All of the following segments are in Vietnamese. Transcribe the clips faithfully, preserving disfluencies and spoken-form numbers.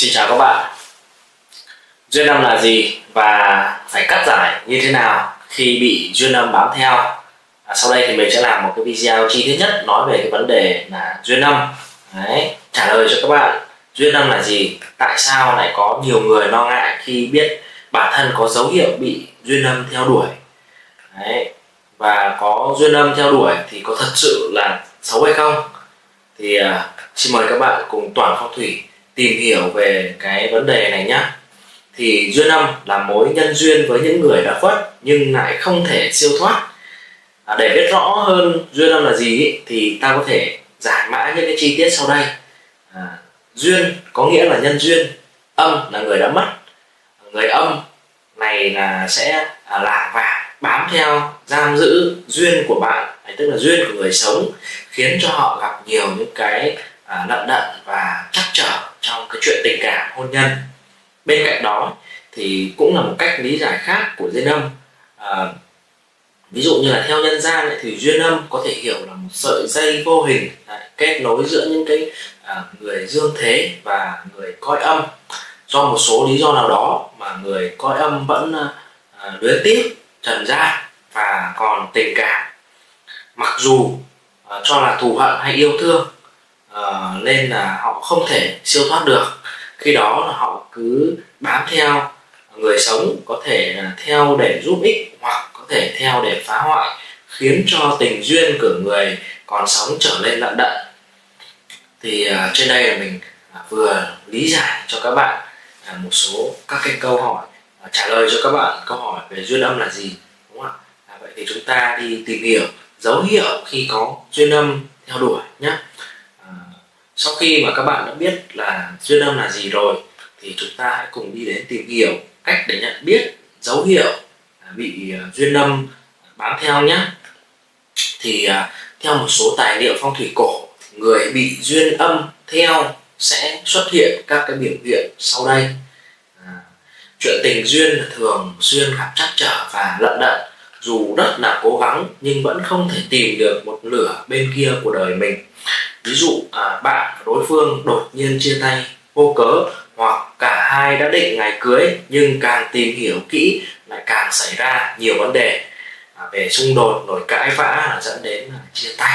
Xin chào các bạn. Duyên âm là gì và phải cắt giải như thế nào khi bị duyên âm bám theo? À, sau đây thì mình sẽ làm một cái video chi tiết nhất nói về cái vấn đề là duyên âm. Đấy, trả lời cho các bạn duyên âm là gì, tại sao lại có nhiều người lo ngại khi biết bản thân có dấu hiệu bị duyên âm theo đuổi. Đấy, và có duyên âm theo đuổi thì có thật sự là xấu hay không? Thì uh, xin mời các bạn cùng Toàn Phong Thủy tìm hiểu về cái vấn đề này nhé. Thì duyên âm là mối nhân duyên với những người đã khuất nhưng lại không thể siêu thoát. À, để biết rõ hơn duyên âm là gì ý, thì ta có thể giải mã những cái chi tiết sau đây. À, duyên có nghĩa là nhân duyên, âm là người đã mất. Người âm này là sẽ à, lảng vảng bám theo giam giữ duyên của bạn, tức là duyên của người sống, khiến cho họ gặp nhiều những cái à, lận đận và trắc trở trong cái chuyện tình cảm hôn nhân. Bên cạnh đó thì cũng là một cách lý giải khác của duyên âm. À, ví dụ như là theo nhân gian ấy, thì duyên âm có thể hiểu là một sợi dây vô hình đấy, kết nối giữa những cái à, người dương thế và người cõi âm. Do một số lý do nào đó mà người cõi âm vẫn à, luyến tiếc trần gian và còn tình cảm, mặc dù à, cho là thù hận hay yêu thương, à, nên là họ không thể siêu thoát được. Khi đó là họ cứ bám theo người sống, có thể là theo để giúp ích hoặc có thể theo để phá hoại, khiến cho tình duyên của người còn sống trở nên lận đận. Thì à, trên đây là mình à, vừa lý giải cho các bạn à, một số các cái câu hỏi, à, trả lời cho các bạn câu hỏi về duyên âm là gì, đúng không ạ? À, vậy thì chúng ta đi tìm hiểu dấu hiệu khi có duyên âm theo đuổi nhé. À, sau khi mà các bạn đã biết là duyên âm là gì rồi thì chúng ta hãy cùng đi đến tìm hiểu cách để nhận biết dấu hiệu bị duyên âm bám theo nhé. Thì à, theo một số tài liệu phong thủy cổ, người bị duyên âm theo sẽ xuất hiện các cái biểu hiện sau đây. À, chuyện tình duyên thường xuyên gặp trắc trở và lận đận, dù rất là cố gắng nhưng vẫn không thể tìm được một nửa bên kia của đời mình. Ví dụ à, bạn và đối phương đột nhiên chia tay vô cớ, hoặc cả hai đã định ngày cưới nhưng càng tìm hiểu kỹ lại càng xảy ra nhiều vấn đề à, về xung đột, nổi cãi vã là dẫn đến là chia tay.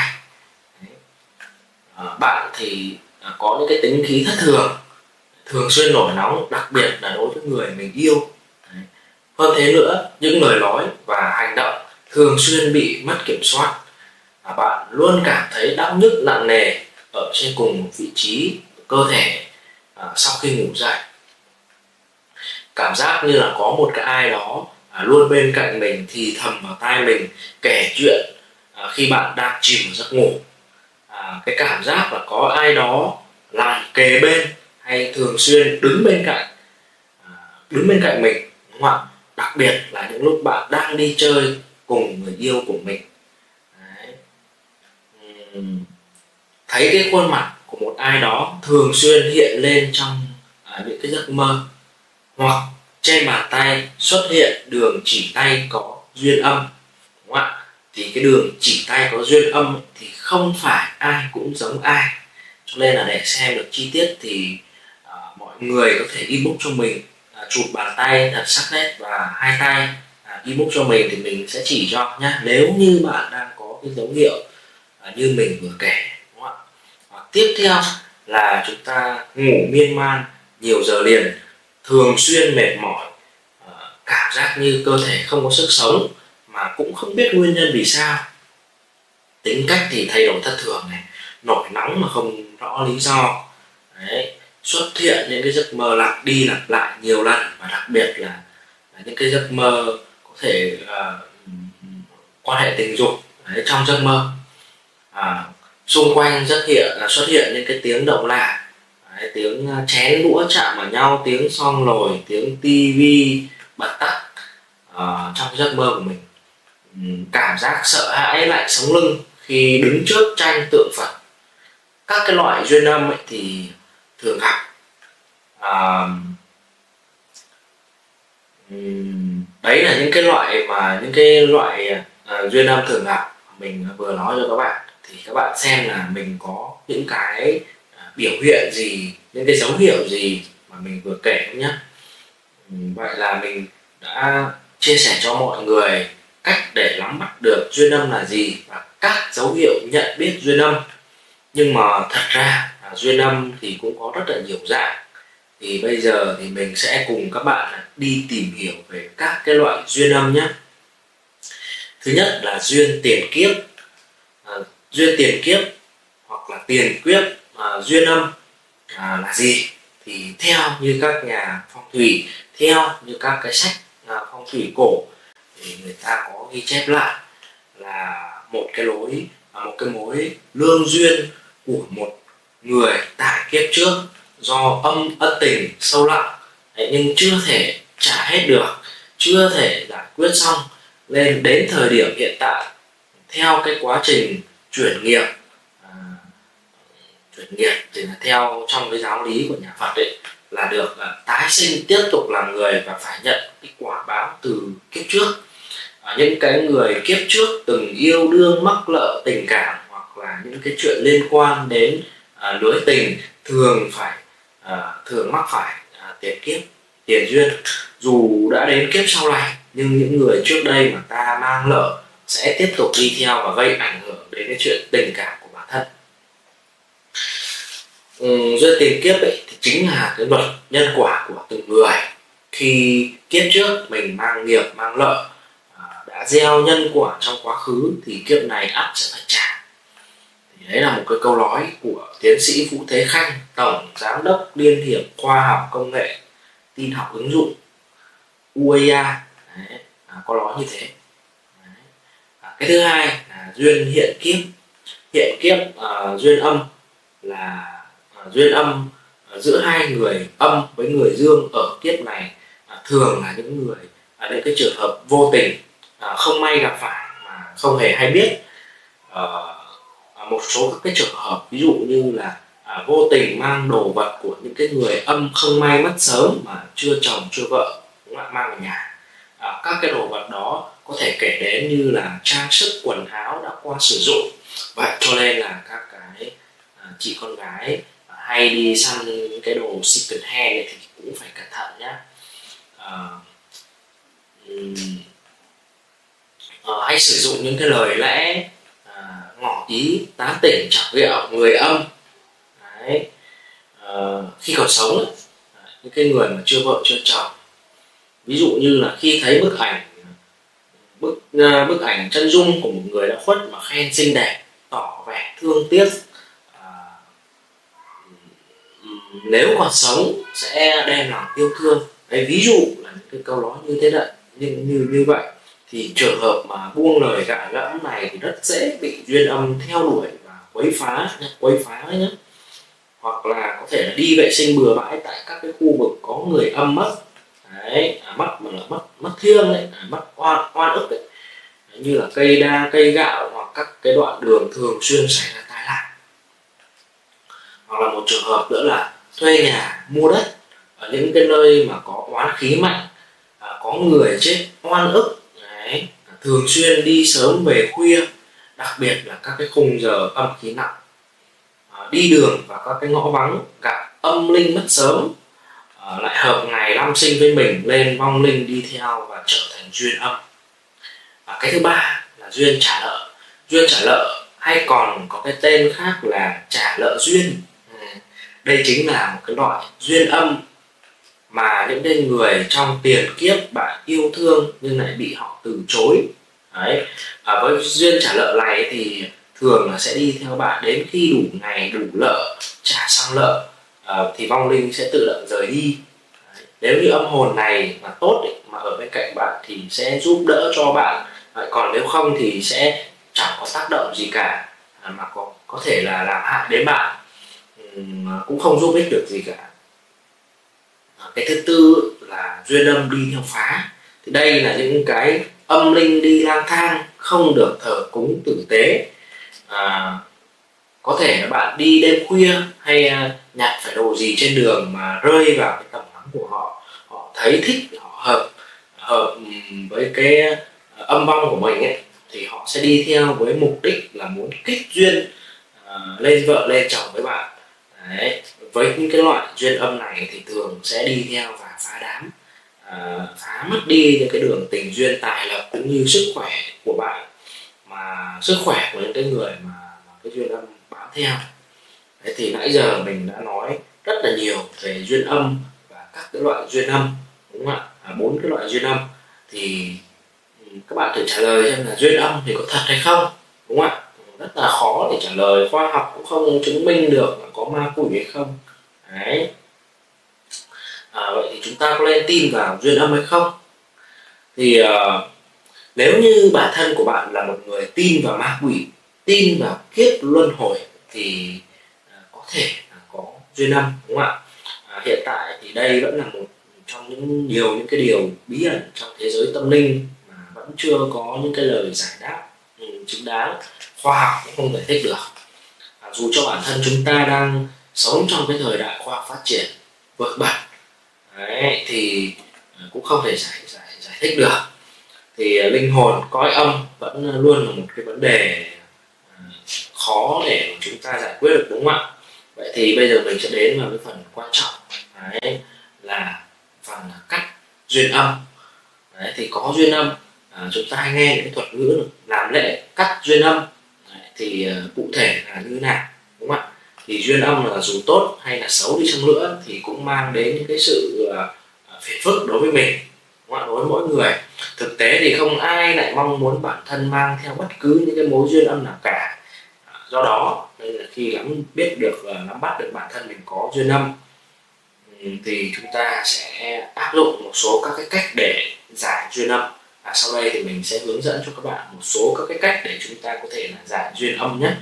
À, bạn thì à, có những cái tính khí thất thường, thường xuyên nổi nóng, đặc biệt là đối với người mình yêu. Đấy. Hơn thế nữa, những lời nói và hành động thường xuyên bị mất kiểm soát. À, bạn luôn cảm thấy đau nhức nặng nề ở trên cùng một vị trí cơ thể à, sau khi ngủ dậy. Cảm giác như là có một cái ai đó à, luôn bên cạnh mình thì thầm vào tai mình kể chuyện à, khi bạn đang chìm vào giấc ngủ. À, cái cảm giác là có ai đó làm kề bên hay thường xuyên đứng bên cạnh à, đứng bên cạnh mình, đúng không ạ? Đặc biệt là những lúc bạn đang đi chơi cùng người yêu của mình. Đấy. Uhm. Thấy cái khuôn mặt của một ai đó thường xuyên hiện lên trong à, những cái giấc mơ, hoặc trên bàn tay xuất hiện đường chỉ tay có duyên âm, đúng không ạ? Thì cái đường chỉ tay có duyên âm thì không phải ai cũng giống ai, cho nên là để xem được chi tiết thì à, mọi người có thể inbox cho mình à, chụp bàn tay thật sắc nét và hai tay à, inbox cho mình thì mình sẽ chỉ cho nhé, nếu như bạn đang có cái dấu hiệu à, như mình vừa kể, đúng không ạ? Hoặc tiếp theo là chúng ta ngủ miên man nhiều giờ liền, thường xuyên mệt mỏi, cảm giác như cơ thể không có sức sống mà cũng không biết nguyên nhân vì sao. Tính cách thì thay đổi thất thường này, nổi nóng mà không rõ lý do. Đấy, xuất hiện những cái giấc mơ lặp đi lặp lại nhiều lần, và đặc biệt là, là những cái giấc mơ có thể uh, quan hệ tình dục đấy, trong giấc mơ. À, xung quanh rất hiện là xuất hiện những cái tiếng động lạ, đấy, tiếng chén đũa chạm vào nhau, tiếng xong lồi, tiếng tivi bật tắt uh, trong giấc mơ của mình. Uhm, cảm giác sợ hãi lạnh sống lưng khi đứng trước tranh tượng Phật. Các cái loại duyên âm ấy thì thường gặp. Uh, um, đấy là những cái loại mà những cái loại uh, duyên âm thường gặp mình vừa nói cho các bạn. Thì các bạn xem là mình có những cái uh, biểu hiện gì, những cái dấu hiệu gì mà mà mình vừa kể nhé. Vậy là mình đã chia sẻ cho mọi người cách để nắm bắt được duyên âm là gì và các dấu hiệu nhận biết duyên âm. Nhưng mà thật ra là duyên âm thì cũng có rất là nhiều dạng. Thì bây giờ thì mình sẽ cùng các bạn đi tìm hiểu về các cái loại duyên âm nhé. Thứ nhất là duyên tiền kiếp. À, duyên tiền kiếp hoặc là tiền kiếp à, duyên âm à, là gì? Thì theo như các nhà phong thủy, theo như các cái sách à, phong thủy cổ thì người ta có ghi chép lại là một cái lối à, một cái mối lương duyên của một người tại kiếp trước do âm ân tình sâu lặng đấy, nhưng chưa thể trả hết được, chưa thể giải quyết xong, nên đến thời điểm hiện tại theo cái quá trình chuyển nghiệp à, chuyển nghiệp thì là theo trong cái giáo lý của nhà Phật ấy, là được à, tái sinh tiếp tục làm người và phải nhận cái quả báo từ kiếp trước. À, những cái người kiếp trước từng yêu đương mắc nợ tình cảm hoặc là những cái chuyện liên quan đến à, lưới tình thường phải à, thường mắc phải à, tiền kiếp, tiền duyên. Dù đã đến kiếp sau này nhưng những người trước đây mà ta mang nợ sẽ tiếp tục đi theo và gây ảnh hưởng đến cái chuyện tình cảm của bản thân. Ừ, duyên tiền kiếp ấy thì chính là cái luật nhân quả của từng người. Khi kiếp trước mình mang nghiệp mang nợ à, đã gieo nhân quả trong quá khứ thì kiếp này ắt sẽ phải trả. Thì đấy là một cái câu nói của tiến sĩ Vũ Thế Khanh, tổng giám đốc Liên hiệp Khoa học Công nghệ Tin học ứng dụng u a a. Đấy, à, có nói như thế. Đấy. À, cái thứ hai là duyên hiện kiếp. Hiện kiếp à, duyên âm là à, duyên âm à, giữa hai người âm với người dương ở kiếp này à, thường là những người à, những cái trường hợp vô tình à, không may gặp phải mà không hề hay biết. À, một số các cái trường hợp ví dụ như là à, vô tình mang đồ vật của những cái người âm không may mất sớm mà chưa chồng chưa vợ cũng lại mang vào nhà. À, các cái đồ vật đó có thể kể đến như là trang sức quần áo đã qua sử dụng. Vậy cho nên là các cái à, chị con gái à, hay đi săn những cái đồ second hand này thì cũng phải cẩn thận nhé. À, um, à, hay sử dụng những cái lời lẽ à, ngỏ ý tán tỉnh chọc ghẹo người âm. Đấy. À, khi còn sống ấy, những cái người mà chưa vợ chưa chồng, ví dụ như là khi thấy bức ảnh bức uh, bức ảnh chân dung của một người đã khuất mà khen xinh đẹp, tỏ vẻ thương tiếc, à, nếu còn sống sẽ đem lòng yêu thương. Đấy, ví dụ là những cái câu nói như thế đấy, như như như vậy thì trường hợp mà buông lời gạ gẫm này thì rất dễ bị duyên âm theo đuổi và quấy phá quấy phá nhé. Hoặc là có thể là đi vệ sinh bừa bãi tại các cái khu vực có người âm mất. Đấy, à, mất mà là mất mất thiêng đấy, à, mất oan oan ức đấy. Đấy, như là cây đa, cây gạo hoặc các cái đoạn đường thường xuyên xảy ra tai nạn. Hoặc là một trường hợp nữa là thuê nhà mua đất ở những cái nơi mà có oán khí mạnh, à, có người chết oan ức. Đấy, à, thường xuyên đi sớm về khuya, đặc biệt là các cái khung giờ âm khí nặng. À, đi đường vào các cái ngõ vắng gặp âm linh mất sớm, à, lại hợp ngày năm sinh với mình lên vong linh đi theo và trở thành duyên âm. À, cái thứ ba là duyên trả nợ. Duyên trả nợ hay còn có cái tên khác là trả nợ duyên. À, đây chính là một cái loại duyên âm mà những cái người trong tiền kiếp bạn yêu thương nhưng lại bị họ từ chối. Đấy. À, với duyên trả nợ này thì thường là sẽ đi theo bạn đến khi đủ ngày đủ nợ trả xong nợ à, thì vong linh sẽ tự động rời đi. Đấy. Nếu như âm hồn này mà tốt ấy, mà ở bên cạnh bạn thì sẽ giúp đỡ cho bạn. Đấy. Còn nếu không thì sẽ chẳng có tác động gì cả, à, mà có, có thể là làm hại đến bạn, uhm, cũng không giúp ích được gì cả. À, cái thứ tư là duyên âm đi theo phá. Thì đây là những cái âm linh đi lang thang không được thờ cúng tử tế. À, có thể là bạn đi đêm khuya hay uh, nhặt phải đồ gì trên đường mà rơi vào cái tầm ngắm của họ, họ thấy thích, họ hợp hợp um, với cái uh, âm vong của mình ấy, thì họ sẽ đi theo với mục đích là muốn kích duyên uh, lên vợ lên chồng với bạn. Đấy. với những cái loại duyên âm này thì thường sẽ đi theo và phá đám, à, phá mất đi những cái đường tình duyên tài lộc cũng như sức khỏe của bạn, mà sức khỏe của những cái người mà, mà cái duyên âm bám theo. Đấy, thì nãy giờ mình đã nói rất là nhiều về duyên âm và các cái loại duyên âm, đúng không ạ? À, bốn cái loại duyên âm thì các bạn thử trả lời xem là duyên âm thì có thật hay không, đúng không ạ? Rất là khó để trả lời, khoa học cũng không chứng minh được là có ma quỷ hay không. Đấy. À, vậy thì chúng ta có nên tin vào duyên âm hay không? Thì uh, nếu như bản thân của bạn là một người tin vào ma quỷ, tin vào kiếp luân hồi thì uh, có thể là có duyên âm, đúng không ạ? À, hiện tại thì đây vẫn là một trong những nhiều những cái điều bí ẩn trong thế giới tâm linh mà vẫn chưa có những cái lời giải đáp ừ, chính đáng, khoa học cũng không giải thích được. À, dù cho bản thân chúng ta đang sống trong cái thời đại khoa học phát triển vượt bậc, đấy, thì cũng không thể giải giải giải thích được. Thì linh hồn cõi âm vẫn luôn là một cái vấn đề khó để chúng ta giải quyết được, đúng không ạ? Vậy thì bây giờ mình sẽ đến vào cái phần quan trọng, đấy, là phần cắt duyên âm. Đấy, thì có duyên âm, à, chúng ta hay nghe những cái thuật ngữ làm lễ cắt duyên âm. Đấy, thì uh, cụ thể là như thế nào, đúng không ạ? Thì duyên âm là dù tốt hay là xấu đi chăng nữa thì cũng mang đến những cái sự uh, phiền phức đối với mình, đúng không ạ? Đối với mỗi người. Thực tế thì không ai lại mong muốn bản thân mang theo bất cứ những cái mối duyên âm nào cả. À, do đó nên là khi nắm biết được và nắm bắt được bản thân mình có duyên âm thì chúng ta sẽ áp dụng một số các cái cách để giải duyên âm. À, sau đây thì mình sẽ hướng dẫn cho các bạn một số các cái cách để chúng ta có thể là giải duyên âm nhé.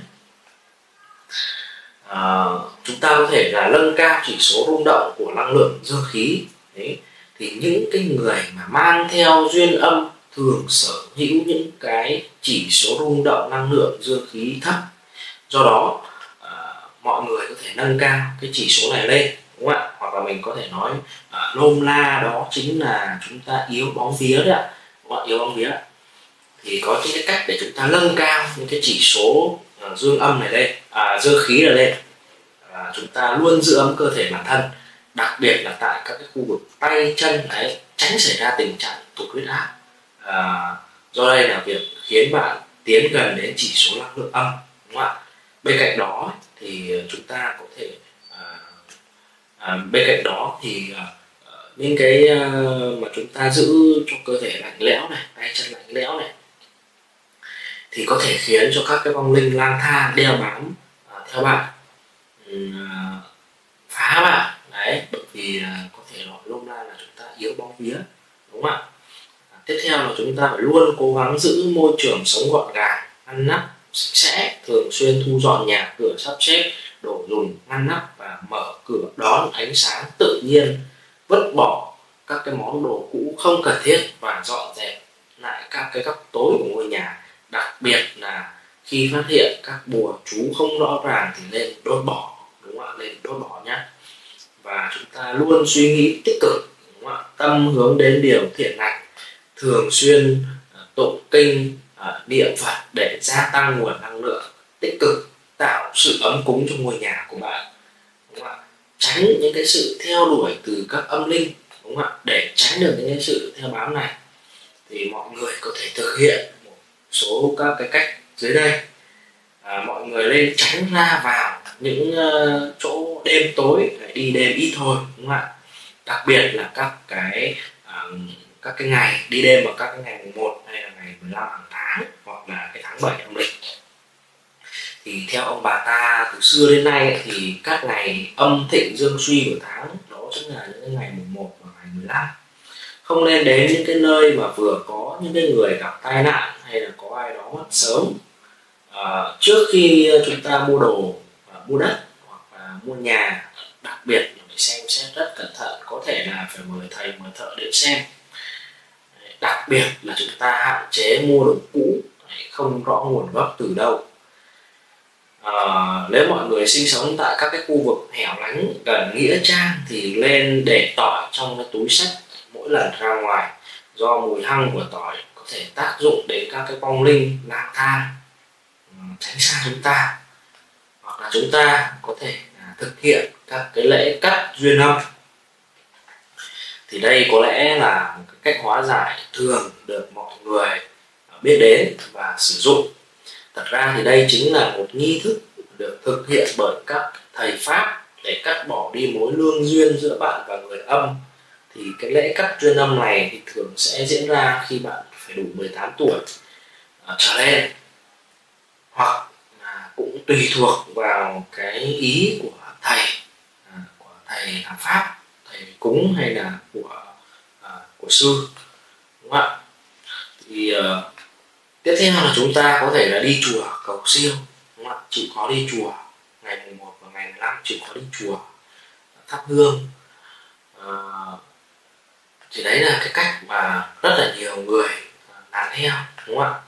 À, chúng ta có thể là nâng cao chỉ số rung động của năng lượng dương khí. Đấy, thì những cái người mà mang theo duyên âm thường sở hữu những cái chỉ số rung động năng lượng dương khí thấp. Do đó à, mọi người có thể nâng cao cái chỉ số này lên, đúng không ạ? Hoặc là mình có thể nói à, nôm na đó chính là chúng ta yếu bóng vía đấy ạ, đúng không ạ? Yếu bóng vía. Thì có những cái cách để chúng ta nâng cao những cái chỉ số uh, dương âm này lên, à, dương khí này lên. À, chúng ta luôn giữ ấm cơ thể bản thân, đặc biệt là tại các cái khu vực tay chân đấy, tránh xảy ra tình trạng tụt huyết áp. À, do đây là việc khiến bạn tiến gần đến chỉ số năng lượng âm, đúng không ạ? Bên cạnh đó thì chúng ta có thể à, à, bên cạnh đó thì à, những cái à, mà chúng ta giữ cho cơ thể lạnh lẽo này, tay chân lạnh lẽo này, thì có thể khiến cho các cái vong linh lang thang đeo bám à, theo bạn, à, phá bạn. Đấy, bởi vì à, có thể nói nôm na là chúng ta yếu bóng vía, đúng không ạ? À, tiếp theo là chúng ta phải luôn cố gắng giữ môi trường sống gọn gàng, ngăn nắp, sạch sẽ, thường xuyên thu dọn nhà cửa, sắp xếp đồ dùng, ngăn nắp và mở cửa đón ánh sáng tự nhiên, vứt bỏ các cái món đồ cũ không cần thiết và dọn dẹp lại các cái góc tối của ngôi nhà. Đặc biệt là khi phát hiện các bùa chú không rõ ràng thì nên đốt bỏ, đúng không ạ? Nên đốt bỏ nhé. Và chúng ta luôn suy nghĩ tích cực, đúng không ạ? Tâm hướng đến điều thiện lành, thường xuyên uh, tụng kinh, uh, niệm Phật để gia tăng nguồn năng lượng tích cực, tạo sự ấm cúng cho ngôi nhà của bạn, đúng không ạ? Tránh những cái sự theo đuổi từ các âm linh, đúng không ạ? Để tránh được những cái sự theo bám này thì mọi người có thể thực hiện một số các cái cách dưới đây. À, mọi người nên tránh ra vào những uh, chỗ đêm tối, phải đi đêm ít thôi, đúng không ạ? Đặc biệt là các cái uh, các cái ngày đi đêm vào các cái ngày mùng một hay là ngày mười lăm hàng tháng, hoặc là cái tháng bảy âm lịch. Thì theo ông bà ta từ xưa đến nay ấy, thì các ngày âm thịnh dương suy của tháng đó chính là những cái ngày mùng một và ngày mười lăm. Không nên đến những cái nơi mà vừa có những cái người gặp tai nạn hay là có ai đó mất sớm. À, trước khi chúng ta mua đồ, à, mua đất hoặc là mua nhà, đặc biệt là phải xem xét rất cẩn thận, có thể là phải mời thầy mời thợ đến xem. Đặc biệt là chúng ta hạn chế mua đồ cũ không rõ nguồn gốc từ đâu. À, nếu mọi người sinh sống tại các cái khu vực hẻo lánh gần nghĩa trang thì lên để tỏi trong cái túi xách mỗi lần ra ngoài, do mùi hăng của tỏi có thể tác dụng đến các cái vong linh lang thang, tránh xa chúng ta. Hoặc là chúng ta có thể thực hiện các cái lễ cắt duyên âm. Thì đây có lẽ là một cái cách hóa giải thường được mọi người biết đến và sử dụng. Thật ra thì đây chính là một nghi thức được thực hiện bởi các thầy Pháp để cắt bỏ đi mối lương duyên giữa bạn và người âm. Thì cái lễ cắt duyên âm này thì thường sẽ diễn ra khi bạn phải đủ mười tám tuổi uh, trở lên, hoặc là cũng tùy thuộc vào cái ý của thầy, uh, của thầy làm Pháp, thầy cúng hay là của uh, của sư, đúng không ạ? Thì uh, tiếp theo là chúng ta có thể là đi chùa cầu siêu, đúng không ạ? Chịu khó đi chùa ngày mùng một và ngày mười lăm, chịu khó đi chùa thắp hương. Uh, thì đấy là cái cách mà rất là nhiều người làm theo, đúng không ạ?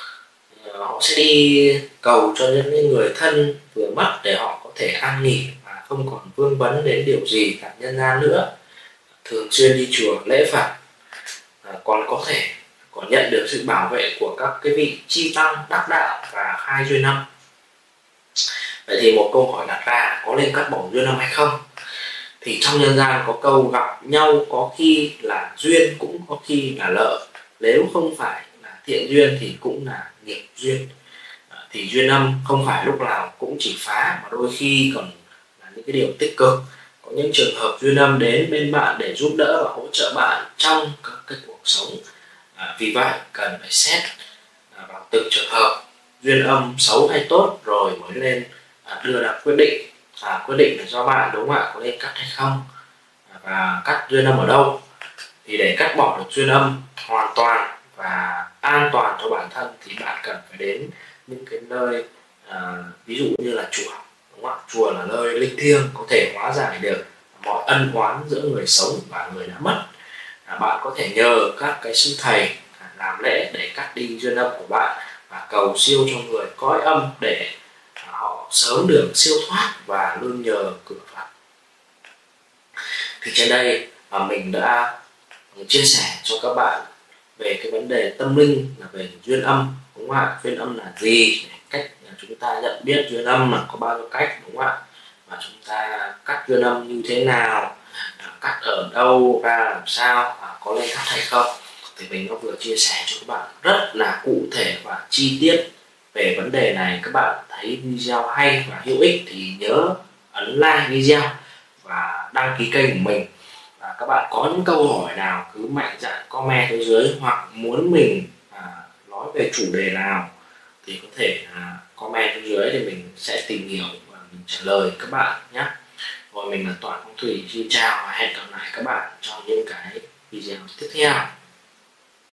Họ sẽ đi cầu cho những người thân vừa mất để họ có thể an nghỉ và không còn vương vấn đến điều gì tại nhân gian nữa. Thường xuyên đi chùa lễ Phật, à, còn có thể còn nhận được sự bảo vệ của các cái vị chi tăng đắc đạo và khai duyên âm. Vậy thì một câu hỏi đặt ra, có nên cắt bỏ duyên âm hay không? Thì trong nhân gian có câu gặp nhau có khi là duyên, cũng có khi là lợi. Nếu không phải là thiện duyên thì cũng là nghiệp duyên. À, thì duyên âm không phải lúc nào cũng chỉ phá, mà đôi khi còn là những cái điều tích cực. Có những trường hợp duyên âm đến bên bạn để giúp đỡ và hỗ trợ bạn trong các cái cuộc sống. À, vì vậy cần phải xét à, vào từng trường hợp duyên âm xấu hay tốt rồi mới lên à, đưa ra quyết định. À, quyết định là do bạn, đúng không ạ, có nên cắt hay không, à, và cắt duyên âm ở đâu. Thì để cắt bỏ được duyên âm hoàn toàn và an toàn cho bản thân thì bạn cần phải đến những cái nơi à, ví dụ như là chùa, đúng không ạ? Chùa là nơi linh thiêng, có thể hóa giải được mọi ân oán giữa người sống và người đã mất. À, bạn có thể nhờ các cái sư thầy à, làm lễ để cắt đi duyên âm của bạn và cầu siêu cho người cõi âm để à, họ sớm được siêu thoát và nương nhờ cửa Phật. Thì trên đây mà mình đã chia sẻ cho các bạn về cái vấn đề tâm linh là về duyên âm, đúng không ạ? Duyên âm là gì, cách chúng ta nhận biết duyên âm là có bao nhiêu cách, đúng không ạ? Và chúng ta cắt duyên âm như thế nào, cắt ở đâu, ra làm sao, có nên cắt hay không, thì mình đã vừa chia sẻ cho các bạn rất là cụ thể và chi tiết về vấn đề này. Các bạn thấy video hay và hữu ích thì nhớ ấn like video và đăng ký kênh của mình. Và các bạn có những câu hỏi nào cứ mạnh dạn comment phía dưới, hoặc muốn mình à, nói về chủ đề nào thì có thể à, comment phía dưới thì mình sẽ tìm hiểu và mình trả lời các bạn nhé. Rồi mình là Toàn Phong Thủy, xin chào và hẹn gặp lại các bạn trong những cái video tiếp theo.